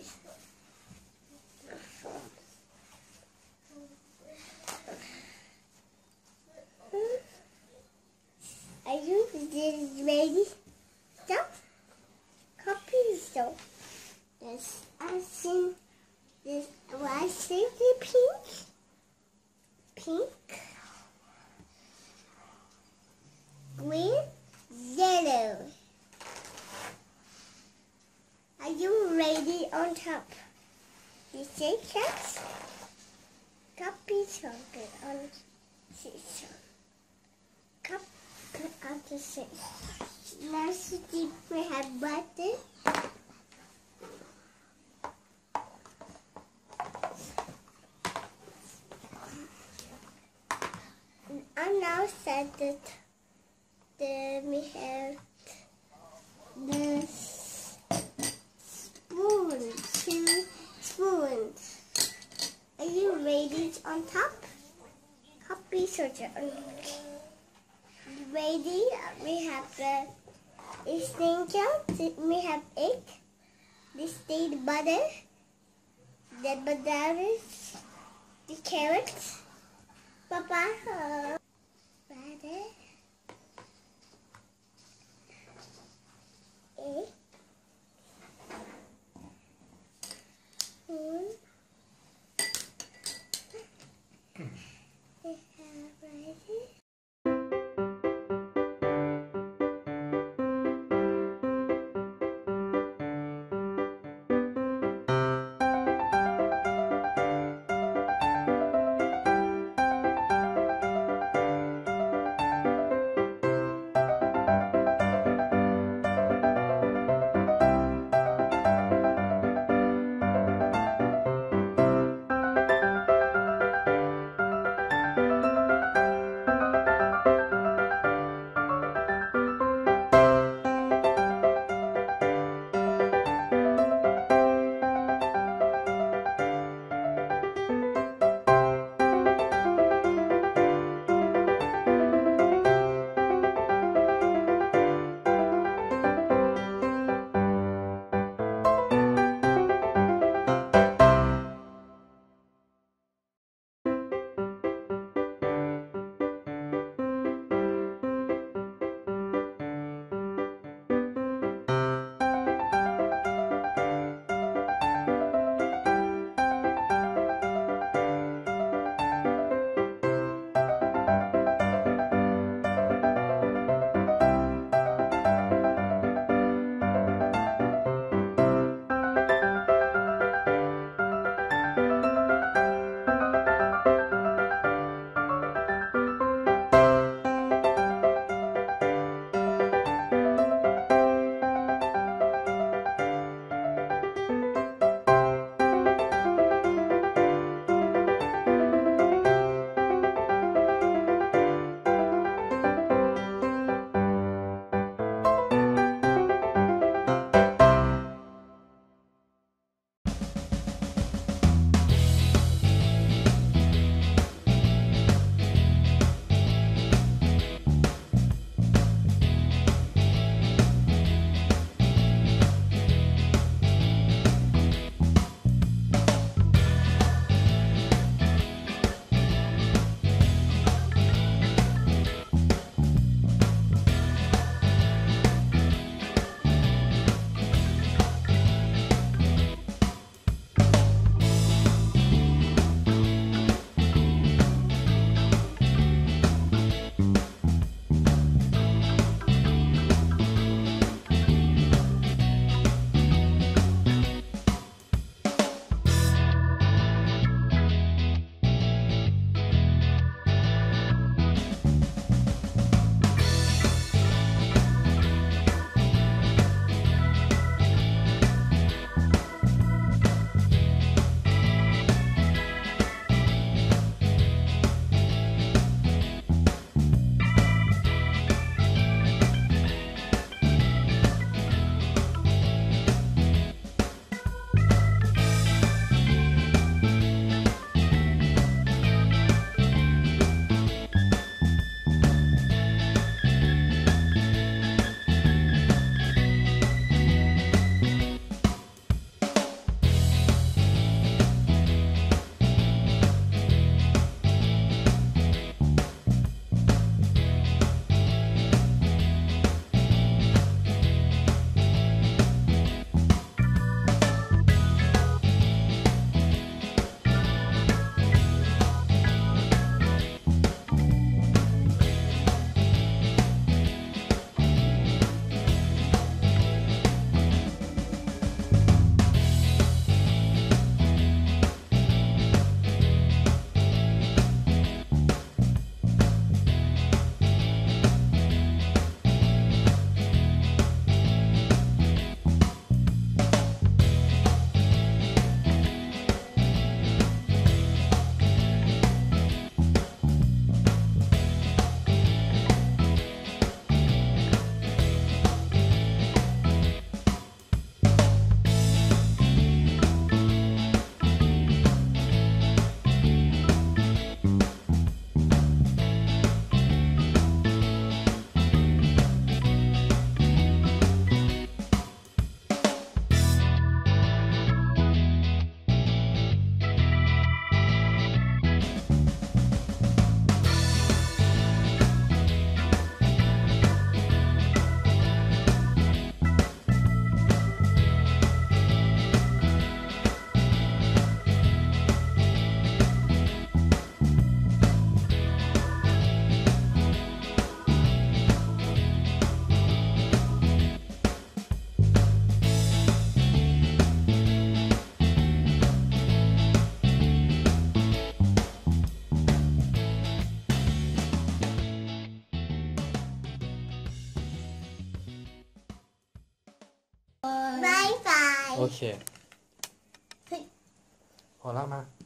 Are you ready? Stop. Copy so. Yes, I think this. I think the pink, green, yellow. Are you ready on top? You say yes? Copy something on scissors. Cup on the scissors. Last week we have butter. And now set it. Then we have the two spoons. Are you ready on top? Copy soldier. Ready? We have the extension. We have egg. This is the butter. The bananas. The carrots. Papa. Butter. Egg. Spoon. We have ready. โอเค พอแล้วมา